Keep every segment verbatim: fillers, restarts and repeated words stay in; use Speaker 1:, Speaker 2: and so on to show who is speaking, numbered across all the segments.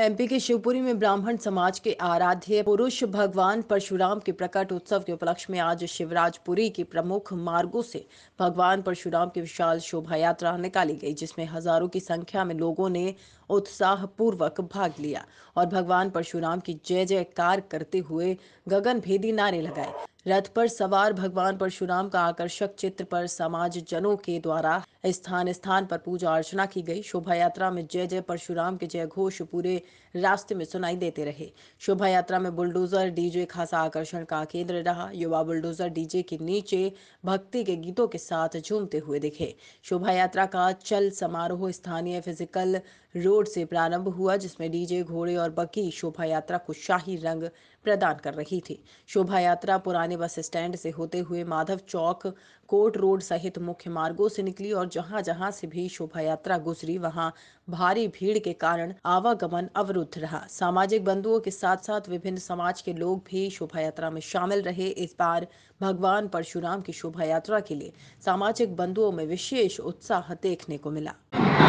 Speaker 1: MP के शिवपुरी में ब्राह्मण समाज के आराध्य पुरुष भगवान परशुराम के प्रकट उत्सव के उपलक्ष्य में आज शिवराजपुरी के प्रमुख मार्गों से भगवान परशुराम की विशाल शोभा यात्रा निकाली गई, जिसमें हजारों की संख्या में लोगों ने उत्साहपूर्वक भाग लिया और भगवान परशुराम की जय जयकार करते हुए गगनभेदी नारे लगाए। रथ पर सवार भगवान परशुराम का आकर्षक चित्र पर समाज जनों के द्वारा स्थान स्थान पर पूजा अर्चना की गई। शोभा यात्रा में जय जय परशुराम के जय घोष पूरे रास्ते में सुनाई देते रहे। शोभा यात्रा में बुलडोजर डीजे खासा आकर्षण का केंद्र रहा। युवा बुलडोजर डीजे के नीचे भक्ति के गीतों के साथ झूमते हुए दिखे। शोभा यात्रा का चल समारोह स्थानीय फिजिकल रोड से प्रारंभ हुआ, जिसमें डीजे, घोड़े और बग्गी शोभा यात्रा को शाही रंग प्रदान कर रही थी। शोभा यात्रा पुराने बस स्टैंड से होते हुए माधव चौक, कोर्ट रोड सहित मुख्य मार्गों से निकली और जहां जहां से भी शोभा यात्रा गुजरी वहां भारी भीड़ के कारण आवागमन अवरुद्ध रहा। सामाजिक बंधुओं के साथ साथ विभिन्न समाज के लोग भी शोभा यात्रा में शामिल रहे। इस बार भगवान परशुराम की शोभा यात्रा के लिए सामाजिक बंधुओं में विशेष उत्साह देखने को मिला।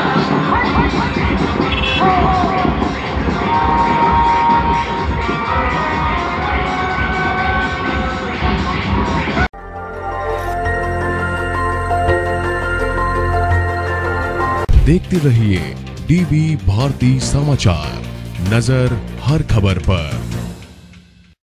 Speaker 2: देखते रहिए डीवी भारती समाचार, नजर हर खबर पर।